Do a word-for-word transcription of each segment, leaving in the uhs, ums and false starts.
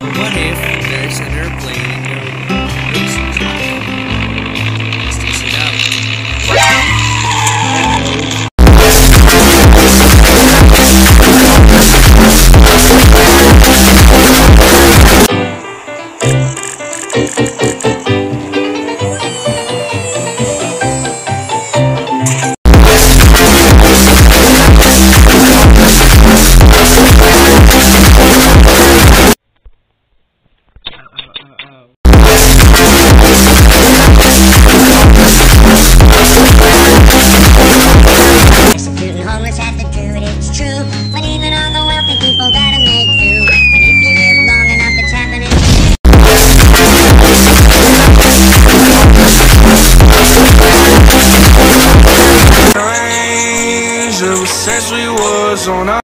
What if there's an airplane in your racing track? Let's test it out. Homeless have to do it, it's true. But even all the wealthy people gotta make do. And if you live long enough, it's happening. Range ever since we was on our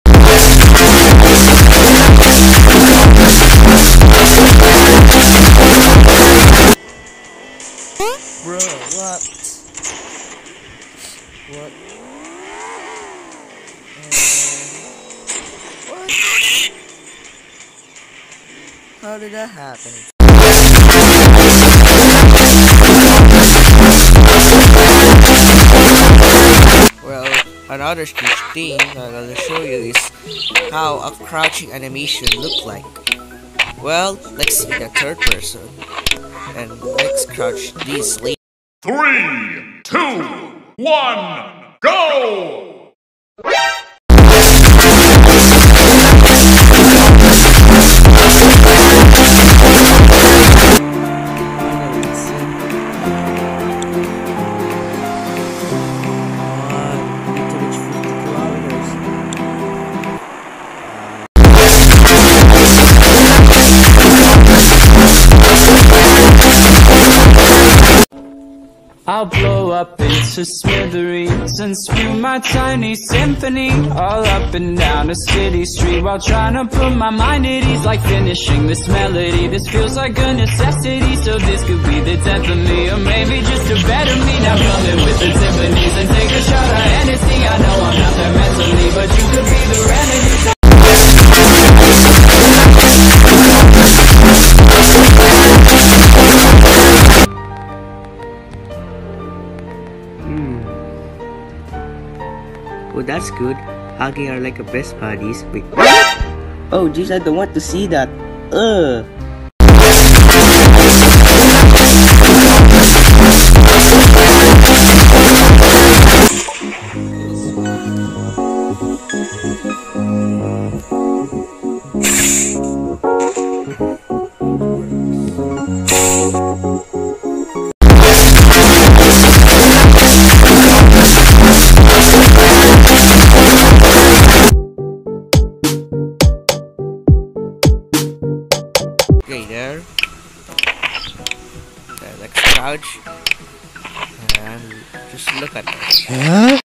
Bro, what? What? What? How did that happen? Well, another huge thing that I'll show you is how a crouching animation look like. Well, let's see the third person. And let's crouch this later. Three, two, one, go! I'll blow up into smithereens and spew my tiny symphony all up and down a city street while trying to put my mind at ease, like finishing this melody. This feels like a necessity, so this could be the death of me, or maybe just a better me. Now coming with the symphonies and take a shot of Hennessy. I know I'm not there mentally, but you could be the remedy. Oh, that's good. Hugging are like a best buddies. Wait. Oh, jeez, I don't want to see that. Ugh. Okay, there. Okay, let's crouch and just look at that. Huh?